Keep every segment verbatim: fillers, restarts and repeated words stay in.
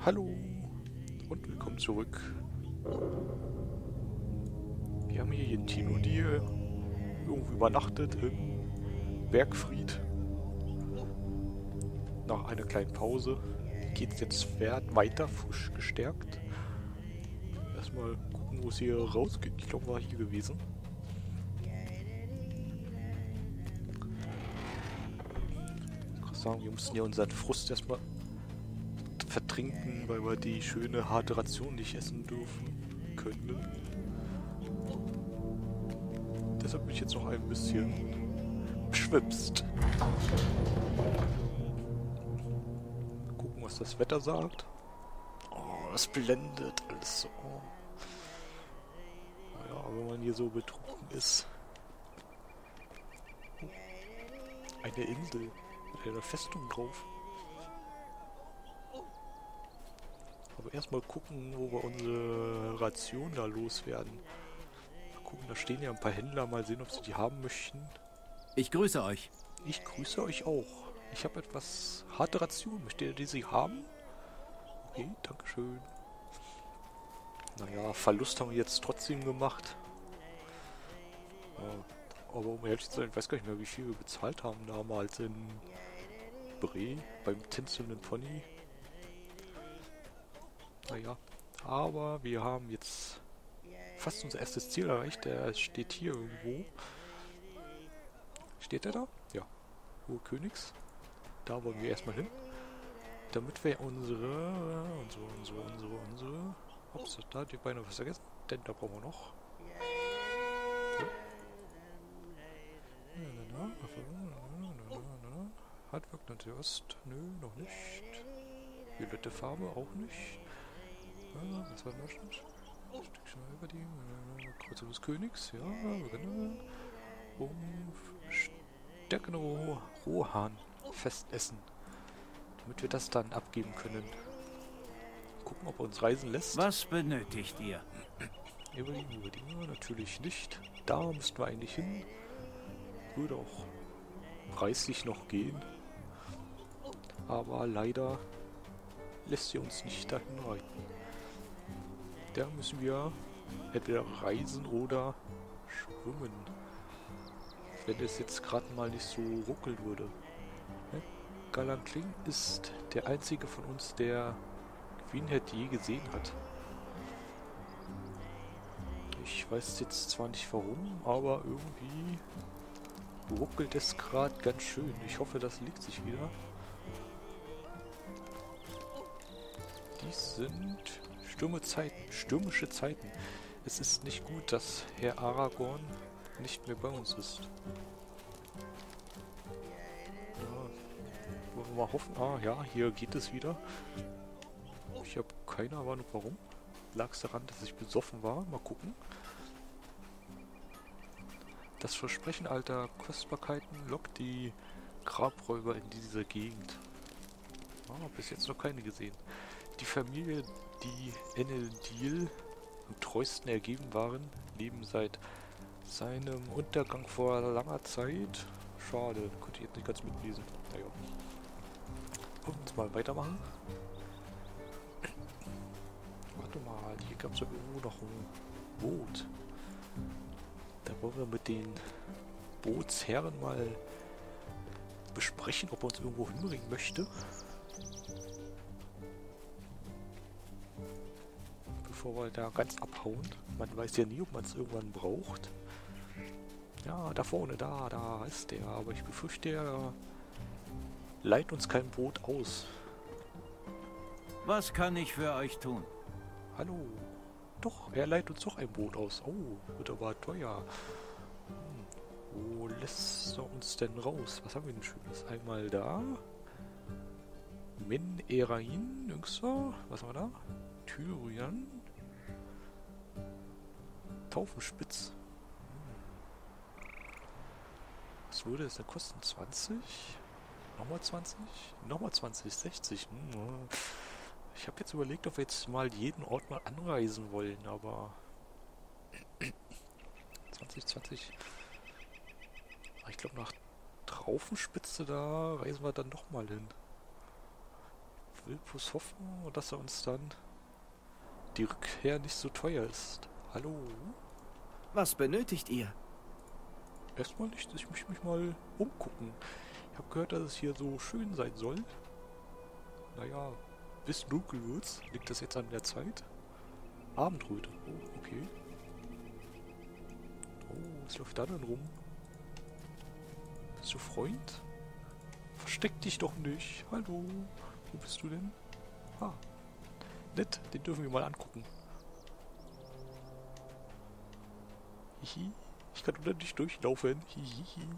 Hallo und willkommen zurück. Wir haben hier jeden Tino, die irgendwo übernachtet im Bergfried. Nach einer kleinen Pause geht es jetzt weiter, frisch gestärkt. Erstmal gucken, wo es hier rausgeht. Ich glaube, war hier gewesen. Ich kann sagen, wir mussten ja unseren Frust erstmal vertrinken, weil wir die schöne harte Ration nicht essen dürfen können. Deshalb bin ich jetzt noch ein bisschen beschwipst. Gucken, was das Wetter sagt. Oh, es blendet alles so. Naja, wenn man hier so betrunken ist. Oh, eine Insel mit einer Festung drauf. Aber erstmal gucken, wo wir unsere Ration da loswerden. Mal gucken, da stehen ja ein paar Händler. Mal sehen, ob sie die haben möchten. Ich grüße euch. Ich grüße euch auch. Ich habe etwas harte Ration. Möchtet ihr die sie haben? Okay, dankeschön. Naja, Verlust haben wir jetzt trotzdem gemacht. Ja, aber um ehrlich zu sein, ich weiß gar nicht mehr, wie viel wir bezahlt haben damals in Bre beim tänzelnden Pony. Naja, aber wir haben jetzt fast unser erstes Ziel erreicht. Der steht hier irgendwo. Steht er da? Ja. Hohe Königs. Da wollen wir erstmal hin. Damit wir unsere, unsere, unsere, unsere, unsere... Ups, da hat die Beine was vergessen. Denn da brauchen wir noch. Handwerk natürlich Ost. Nö, noch nicht. Violette Farbe auch nicht. Was war das? Stückchen über die Kreuzung des Königs. Ja, genau. Um Stärkene Rohan Festessen. Damit wir das dann abgeben können. Gucken, ob er uns reisen lässt. Was benötigt ihr? Über die, über die, natürlich nicht. Da müssten wir eigentlich hin. Würde auch preislich noch gehen. Aber leider lässt sie uns nicht dahin reiten. Da müssen wir entweder reisen oder schwimmen. Wenn es jetzt gerade mal nicht so ruckeln würde. Ne? Galantling ist der einzige von uns, der Queenhead je gesehen hat. Ich weiß jetzt zwar nicht warum, aber irgendwie ruckelt es gerade ganz schön. Ich hoffe, das legt sich wieder. Dies sind stürmische Zeiten. Stürmische Zeiten. Es ist nicht gut, dass Herr Aragorn nicht mehr bei uns ist. Ja, wollen wir mal hoffen. Ah ja, hier geht es wieder. Ich habe keine Ahnung warum. Lag es daran, dass ich besoffen war? Mal gucken. Das Versprechen alter Kostbarkeiten lockt die Grabräuber in diese Gegend. Ah, bis jetzt noch keine gesehen. Die Familie, die Enelil am treuesten ergeben waren, leben seit seinem Untergang vor langer Zeit. Schade, konnte ich jetzt nicht ganz mitlesen. Naja. Und mal weitermachen. Warte mal, hier gab es ja irgendwo noch ein Boot. Da wollen wir mit den Bootsherren mal besprechen, ob er uns irgendwo hinbringen möchte. Bevor wir da ganz abhauen. Man weiß ja nie, ob man es irgendwann braucht. Ja, da vorne, da, da ist der. Aber ich befürchte, er leiht uns kein Boot aus. Was kann ich für euch tun? Hallo. Doch, er leiht uns doch ein Boot aus. Oh, wird aber teuer. Hm. Wo lässt er uns denn raus? Was haben wir denn Schönes? Einmal da. Min Erain, Jüngster. Was haben wir da? Tyrian. Taufenspitz. Hm. Was würde es denn kosten? zwanzig? Nochmal zwanzig? Nochmal zwanzig, sechzig. Hm. Ich habe jetzt überlegt, ob wir jetzt mal jeden Ort mal anreisen wollen, aber zwanzig, zwanzig. Ich glaube, nach Traufenspitze, da reisen wir dann doch mal hin. will bloß hoffen, dass er uns dann die Rückkehr nicht so teuer ist. Hallo? Was benötigt ihr? Erstmal nicht, ich möchte mich mal umgucken. Ich habe gehört, dass es hier so schön sein soll. Naja, bis dunkel wird's. Liegt das jetzt an der Zeit? Abendröte. Oh, okay. Oh, was läuft da denn rum? Bist du Freund? Versteck dich doch nicht. Hallo. Wo bist du denn? Ah. Nett, den dürfen wir mal angucken. Hihi. Ich kann unter dich durchlaufen. Hihihi.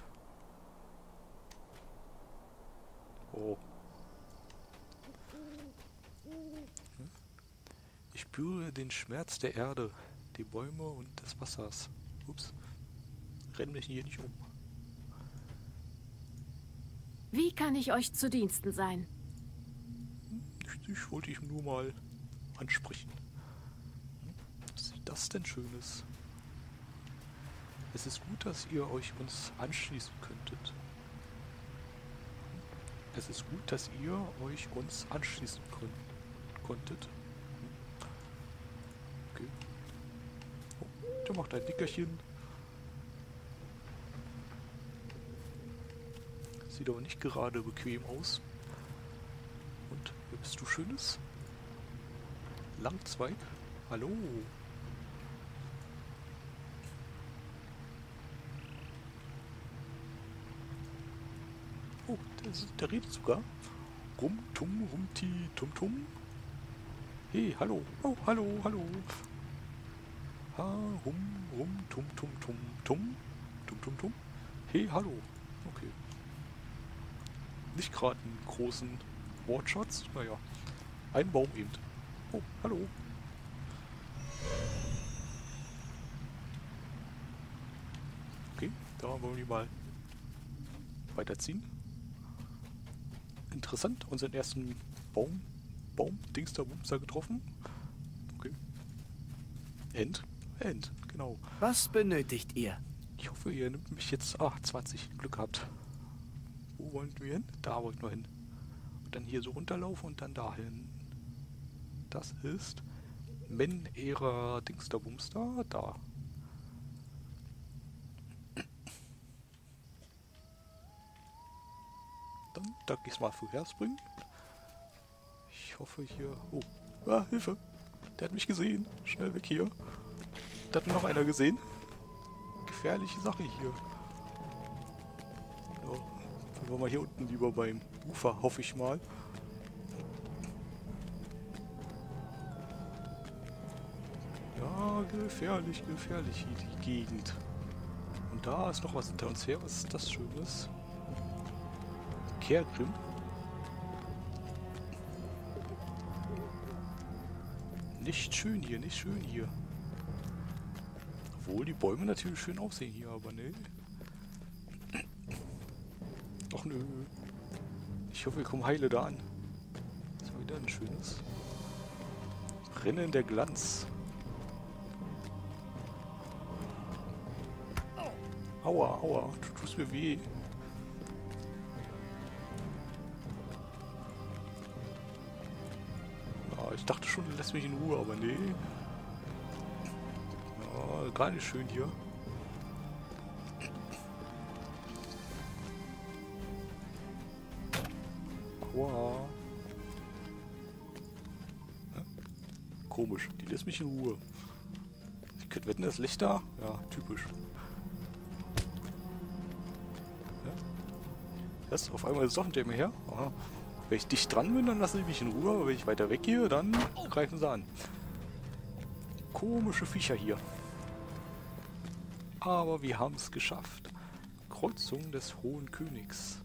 Oh. Hm? Ich spüre den Schmerz der Erde, die Bäume und des Wassers. Ups. Renn mich hier nicht um. Wie kann ich euch zu Diensten sein? Ich, ich wollte dich nur mal ansprechen. Was ist das denn Schönes? Es ist gut, dass ihr euch uns anschließen könntet. Es ist gut, dass ihr euch uns anschließen kon konntet. Okay. Oh, der macht ein Nickerchen. Sieht aber nicht gerade bequem aus. Und, wer bist du Schönes? Langzweig? Hallo? Oh, der, der redet sogar. Rum, tum, rumti, tum, tum. Hey, hallo. Oh, hallo, hallo. Ha, rum, rum, tum, tum, tum, tum. Tum, tum, tum. Hey, hallo. Okay. Nicht gerade einen großen Wortschatz. Naja, ein Baum eben. Oh, hallo. Okay, da wollen wir mal weiterziehen. Interessant, unseren ersten Baum, Baum, Dingster-Bumster getroffen. Okay. End, End, genau. Was benötigt ihr? Ich hoffe, ihr nimmt mich jetzt... Ah, zwanzig, Glück gehabt. Wo wollen wir hin? Da wollten wir hin. Und dann hier so runterlaufen und dann dahin. Das ist Men-Ära Dingster-Bumster. Da. Dann danke ich mal für Herspringen. Ich hoffe hier... Oh, ah, Hilfe. Der hat mich gesehen. Schnell weg hier. Da hat noch einer gesehen. Gefährliche Sache hier. So, dann waren wir hier unten lieber beim Ufer, hoffe ich mal. Ja, gefährlich, gefährlich hier die Gegend. Und da ist noch was hinter uns her. Was ist das Schönes? Kergrim. Nicht schön hier, nicht schön hier. Obwohl die Bäume natürlich schön aussehen hier, aber ne. Ach nö. Ich hoffe, wir kommen heile da an. Das war wieder ein schönes. Brennender Glanz. Aua, aua, du tust mir weh. Ja, ich dachte schon, du lässt mich in Ruhe, aber nee. Ja, gar nicht schön hier. Aua. Ja? Komisch, die lässt mich in Ruhe. Ich könnte wetten, das Licht da? Ja, typisch. Das, auf einmal ist es doch hinter mir her. Aha. Wenn ich dicht dran bin, dann lassen sie mich in Ruhe. Aber wenn ich weiter weg gehe, dann greifen sie an. Komische Viecher hier. Aber wir haben es geschafft. Kreuzung des Hohen Königs.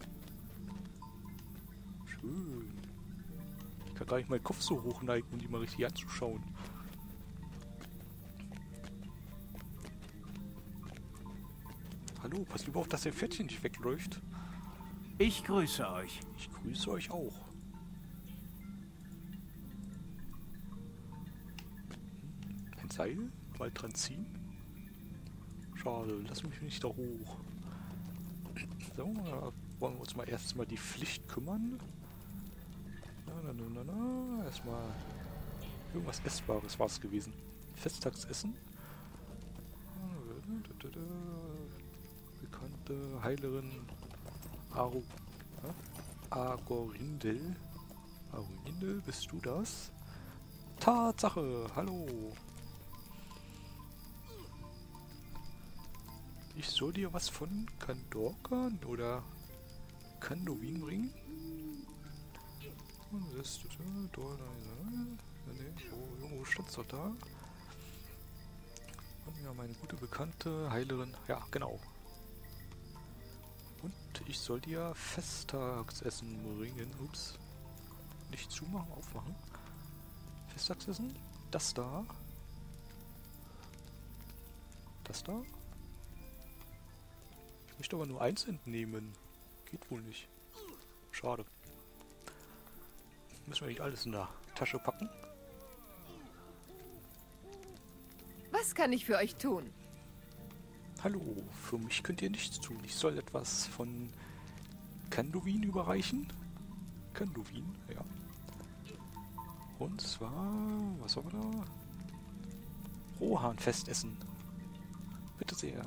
Schön. Ich kann gar nicht meinen Kopf so hochneigen, um die mal richtig anzuschauen. Hallo, pass lieber auf, dass der Pferdchen nicht wegläuft. Ich grüße euch. Ich grüße euch auch. Ein Seil? Mal dran ziehen? Schade, lass mich nicht da hoch. So, da wollen wir uns mal erst mal die Pflicht kümmern. Na, na, na, na, na. Erstmal irgendwas Essbares war es gewesen. Festtagsessen. Bekannte Heilerin Aru, ja? Agorindel. Agorindel, bist du das? Tatsache, hallo. Ich soll dir was von Kandorkan oder Kandovin bringen? Das ist irgendwo stand es doch da. Und ja, meine gute Bekannte Heilerin. Ja, genau. Und ich soll dir Festtagsessen bringen. Ups. Nicht zumachen, aufmachen. Festtagsessen. Das da. Das da. Ich möchte aber nur eins entnehmen. Geht wohl nicht. Schade. Müssen wir nicht alles in der Tasche packen? Was kann ich für euch tun? Hallo, für mich könnt ihr nichts tun. Ich soll etwas von Kandovin überreichen. Kandovin, ja. Und zwar, was haben wir da? Rohan-Festessen. Bitte sehr.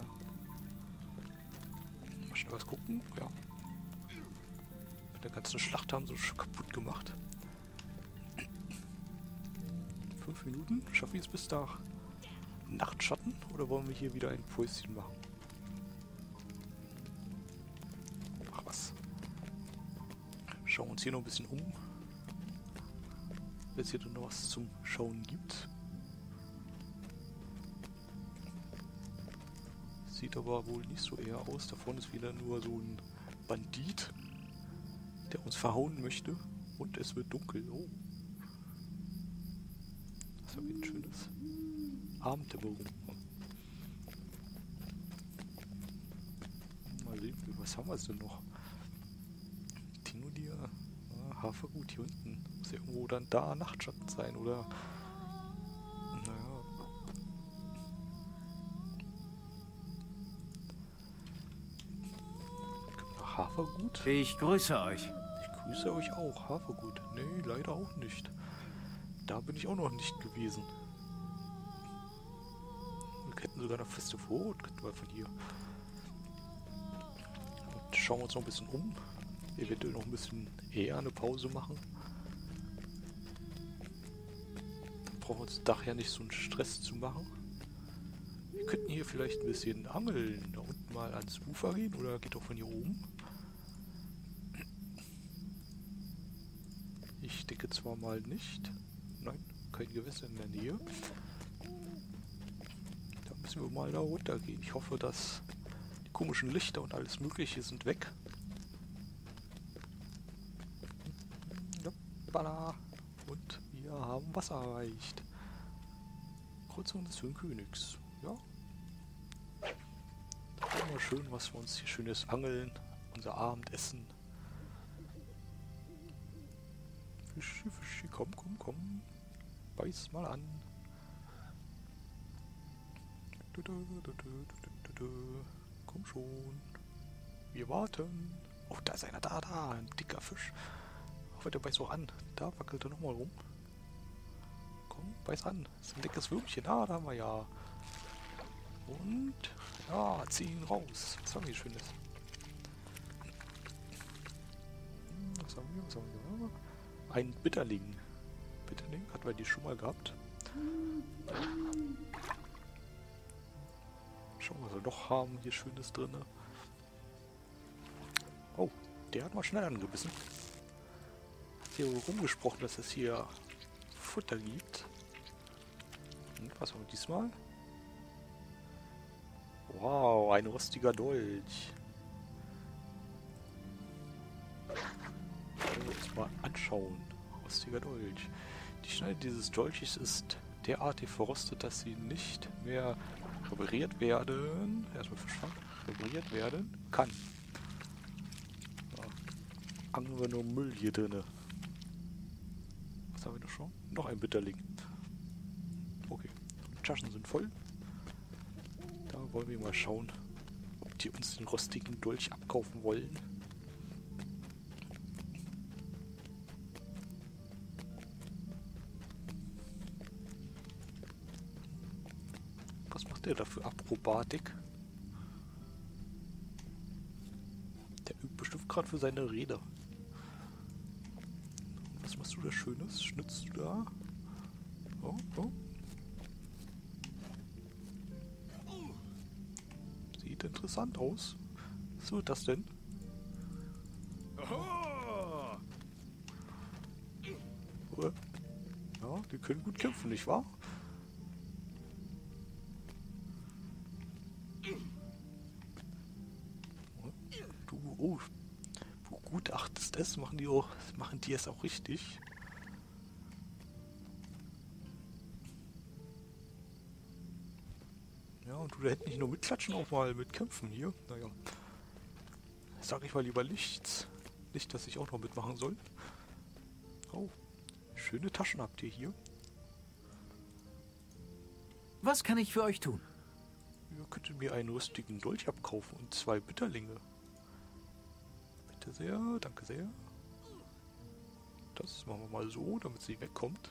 Mal schnell was gucken, ja. Mit der ganzen Schlacht haben sie schon kaputt gemacht. Fünf Minuten? Schaffen wir es bis da? Nachtschatten oder wollen wir hier wieder ein Päuschen machen? Ach was. Schauen wir uns hier noch ein bisschen um. Wenn es hier noch was zum Schauen gibt. Sieht aber wohl nicht so eher aus. Da vorne ist wieder nur so ein Bandit, der uns verhauen möchte. Und es wird dunkel. Oh. Das ist aber ein schönes Abenddämmerung. Mal sehen, was haben wir denn noch? Tingulir, ah, Hafergut hier unten. Muss ja irgendwo dann da Nachtschatten sein, oder? Naja. Hafergut? Ich grüße euch. Ich grüße euch auch. Hafergut. Nee, leider auch nicht. Da bin ich auch noch nicht gewesen. Wir hätten sogar noch feste Vorrat, könnten wir von hier. Und schauen wir uns noch ein bisschen um. Eventuell noch ein bisschen eher eine Pause machen. Dann brauchen wir uns daher nicht so einen Stress zu machen. Wir könnten hier vielleicht ein bisschen angeln. Da unten mal ans Ufer gehen oder geht auch von hier oben. Ich denke zwar mal nicht. Nein, kein Gewässer in der Nähe. Da müssen wir mal da runtergehen. Ich hoffe, dass die komischen Lichter und alles Mögliche sind weg. Und wir haben Wasser erreicht. Kreuzung des Höhenkönigs. Ja. Immer schön, was wir uns hier schönes angeln. Unser Abendessen. Fischi, Fischi, komm, komm, komm. Beiß mal an. Du, du, du, du, du, du. Komm schon. Wir warten. Oh, da ist einer. Da, da. Ein dicker Fisch. Aber der beißt auch an. Da wackelt er nochmal rum. Komm, beiß an. Das ist ein dickes Würmchen. Ah, da haben wir ja. Und ja, zieh ihn raus. Was haben wir hier Schönes? Was haben wir? Was haben wir? Ein Bitterling. Bitterling hatten wir die schon mal gehabt. Schauen wir, was wir noch haben. Hier Schönes drin. Oh, der hat mal schnell angebissen. Hat hier rumgesprochen, dass es hier Futter gibt. Und was haben wir diesmal? Wow, ein rostiger Dolch. Wollen wir uns mal anschauen. Rostiger Dolch. Die Schneide dieses Dolches ist derartig verrostet, dass sie nicht mehr repariert werden. Erstmal Fischfang. Repariert werden kann. Ja. Haben wir nur Müll hier drin. Was haben wir noch schon? Noch ein Bitterling. Okay. Die Taschen sind voll. Da wollen wir mal schauen, ob die uns den rostigen Dolch abkaufen wollen. der dafür Akrobatik? Der übt bestimmt gerade für seine Rede. Was machst du da Schönes? Schnitzt du da? Oh, oh. Sieht interessant aus. Was wird das denn? Ja, die können gut kämpfen, nicht wahr? Du, oh, du gutachtest es, machen die auch, machen die es auch richtig? Ja, und du da hätten nicht nur mitklatschen, auch mal mitkämpfen hier. Naja. Sag ich mal lieber nichts. Nicht, dass ich auch noch mitmachen soll. Oh. Schöne Taschen habt ihr hier. Was kann ich für euch tun? Ihr könntet mir einen rüstigen Dolch abkaufen und zwei Bitterlinge. Bitte sehr, danke sehr. Das machen wir mal so, damit sie wegkommt.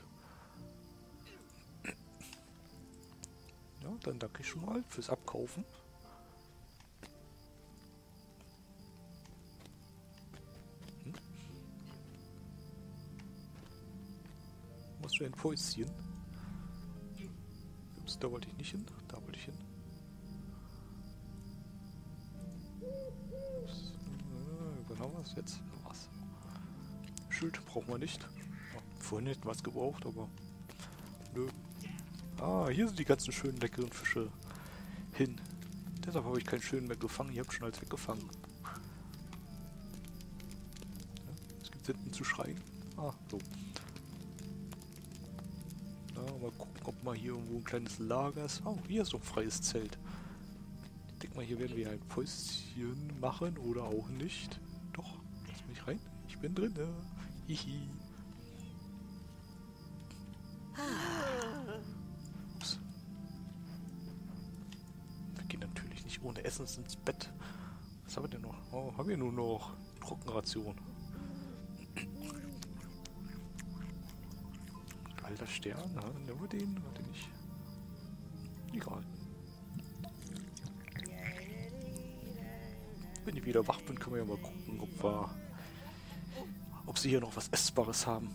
Ja, dann danke ich schon mal fürs Abkaufen. Hm? Musst du ein Päuschen? Ups, da wollte ich nicht hin. Da wollte ich hin. Ups. Äh, wann haben wir es jetzt? Was? Schild brauchen wir nicht. Ja, vorhin hätten wir es gebraucht, aber nö. Ah, hier sind die ganzen schönen, leckeren Fische hin. Deshalb habe ich keinen schönen mehr gefangen. Ihr habt schon alles weggefangen. Ja, es gibt hinten zu schreien. Ah, so. Na, mal gucken, ob mal hier irgendwo ein kleines Lager ist. Oh, hier ist so ein freies Zelt. Ich denke mal, hier werden wir ein Päuschen machen oder auch nicht. Doch, lass mich rein. Ich bin drin. Hihi. Ups. Wir gehen natürlich nicht ohne Essen ins Bett. Was haben wir denn noch? Oh, haben wir nur noch Trockenration. Alter Stern, ne? Nehmen wir den? Warte nicht. Egal. Wenn ich wieder wach bin, können wir ja mal gucken, ob wir, ob sie hier noch was Essbares haben.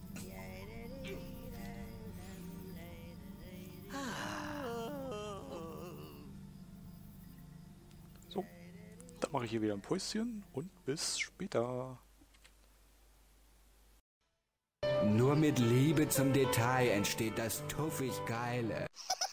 So, dann mache ich hier wieder ein Päuschen und bis später. Nur mit Liebe zum Detail entsteht das tuffig Geile.